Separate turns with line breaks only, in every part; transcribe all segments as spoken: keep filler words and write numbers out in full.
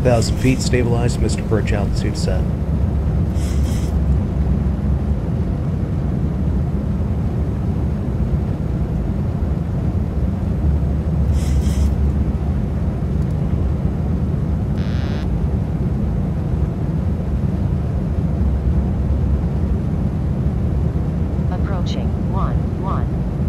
thousand feet, stabilized, Mister Perch, altitude set.
Approaching one one.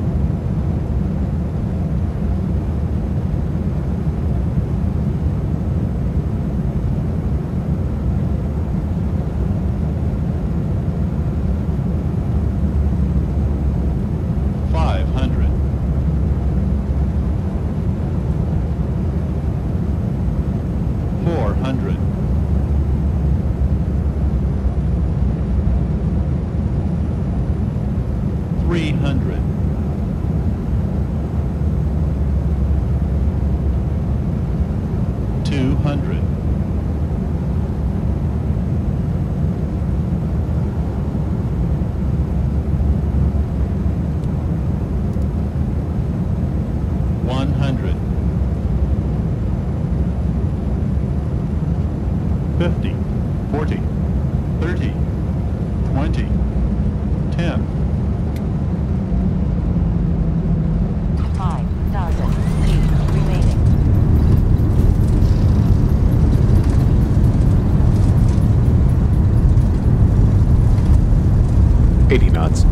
Five hundred. Four hundred. Three hundred. Two hundred. One hundred. Fifty. Forty. Thirty. Twenty. Ten.
Five thousand feet remaining.
eighty knots.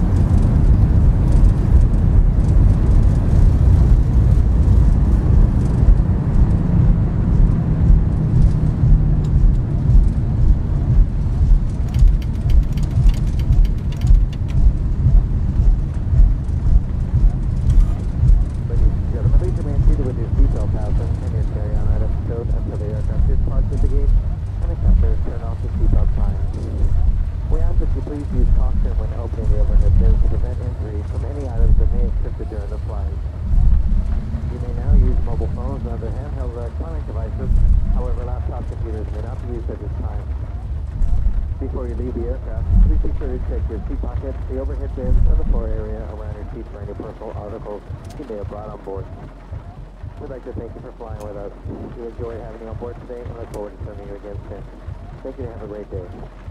Ladies and gentlemen, please remain seated with your seatbelt fastened and your carry-on items stowed until the aircraft is parked at the gate and the captors turn off the seatbelt signs. We ask that you please use caution when opening the overhead bins to prevent injury from any items that may have shifted during the flight. You may now use mobile phones and other handheld electronic devices. However, laptop computers may not be used at this time. Before you leave the aircraft, please be sure to check your seat pockets, the overhead bins, and the floor area around your seat for any personal articles you may have brought on board. We'd like to thank you for flying with us. We enjoyed having you on board today and look forward to serving you again soon. Thank you and have a great day.